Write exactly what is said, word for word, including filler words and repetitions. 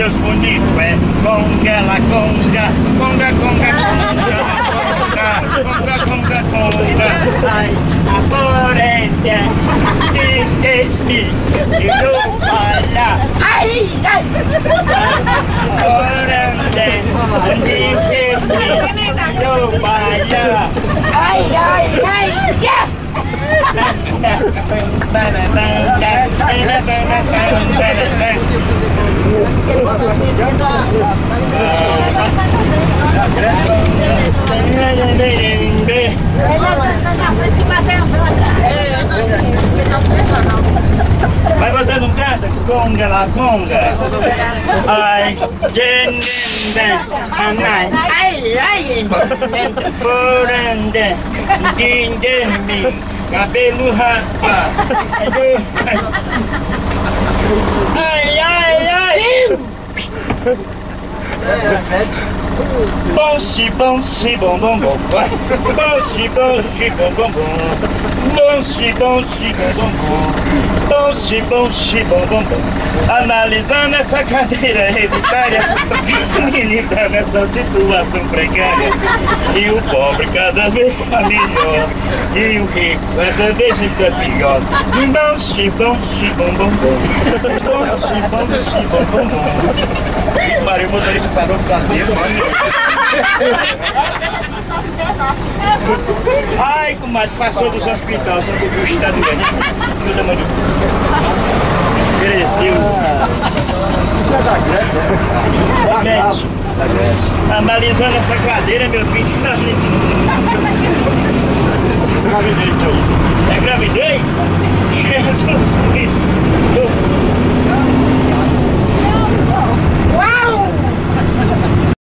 Deus bonito é conga, la conga, conga, conga, conga, conga, conga, conga, conga. Ai, amorente, this is me, you know falla. Ai, ai, amorente, this is me, you know falla. Ai, ai, ai, yeah. Mas você não canta? Conga, la conga. Ai, ai, ai, ai, porande, dindemi, cabelo rapa. Ai, ai, ai. Bom, si, bom, si, bom, bom, bom. Bom, si, bom, si, bom, bom, bom. Bom, si, bom, si, bom, bom, bom. Bom, si, bom, si, bom, bom, bom. Analisando essa cadeira hereditária, me livra nessa situação precária. E o pobre cada vez tá melhor. E o rico cada vez fica pior. Bom, si, bom, si, bom, bom, bom. Bom, si, bom, si, bom, bom, bom. Maria, o motorista parou por causa dele, mano. Ai, comadre, passou dos hospitais, só que o bicho tá doendo. Meu tamanho. Cresceu. Isso é da Grécia, Da Grécia. Da Grécia. Analisando essa cadeira, meu filho, tá Gravidez, então. É gravidez? Jesus Cristo.